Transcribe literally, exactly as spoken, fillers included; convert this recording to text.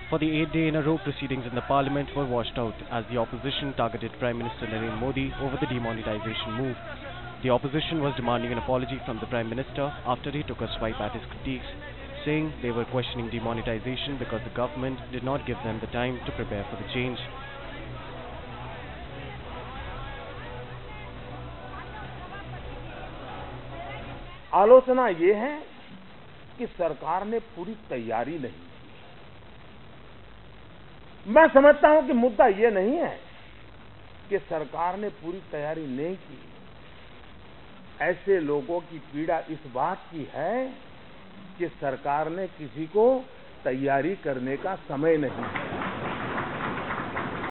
For the eighth day in a row, proceedings in the parliament were washed out as the opposition targeted Prime Minister Narendra Modi over the demonetisation move. The opposition was demanding an apology from the Prime Minister after he took a swipe at his critiques, saying they were questioning demonetisation because the government did not give them the time to prepare for the change. आलोचना ये है कि सरकार ने पूरी तैयारी नहीं की। मैं समझता हूं कि मुद्दा ये नहीं है कि सरकार ने पूरी तैयारी नहीं की। ऐसे लोगों की पीड़ा इस बात की है कि सरकार ने किसी को तैयारी करने का समय नहीं दिया।